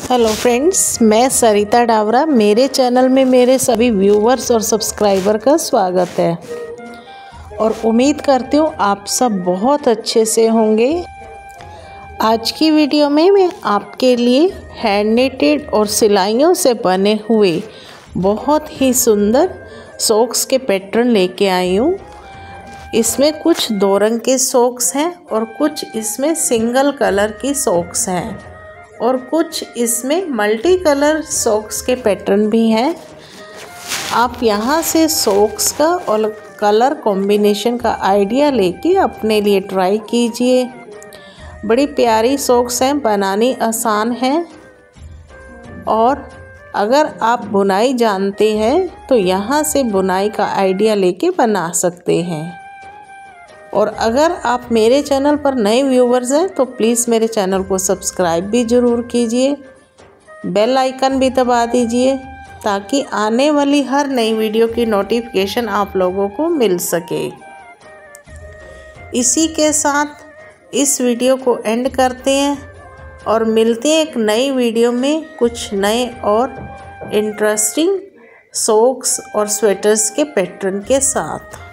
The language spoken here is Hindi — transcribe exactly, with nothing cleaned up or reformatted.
हेलो फ्रेंड्स, मैं सरिता डावरा। मेरे चैनल में मेरे सभी व्यूवर्स और सब्सक्राइबर का स्वागत है और उम्मीद करती हूँ आप सब बहुत अच्छे से होंगे। आज की वीडियो में मैं आपके लिए हैंड नेटेड और सिलाइयों से बने हुए बहुत ही सुंदर सॉक्स के पैटर्न लेके आई हूँ। इसमें कुछ दो रंग के सॉक्स हैं और कुछ इसमें सिंगल कलर की सॉक्स हैं और कुछ इसमें मल्टी कलर सॉक्स के पैटर्न भी हैं। आप यहाँ से सॉक्स का और कलर कॉम्बिनेशन का आइडिया लेके अपने लिए ट्राई कीजिए। बड़ी प्यारी सॉक्स हैं, बनानी आसान है और अगर आप बुनाई जानते हैं तो यहाँ से बुनाई का आइडिया लेके बना सकते हैं। और अगर आप मेरे चैनल पर नए व्यूवर्स हैं तो प्लीज़ मेरे चैनल को सब्सक्राइब भी ज़रूर कीजिए, बेल आइकन भी दबा दीजिए ताकि आने वाली हर नई वीडियो की नोटिफिकेशन आप लोगों को मिल सके। इसी के साथ इस वीडियो को एंड करते हैं और मिलते हैं एक नई वीडियो में कुछ नए और इंटरेस्टिंग सॉक्स और स्वेटर्स के पैटर्न के साथ।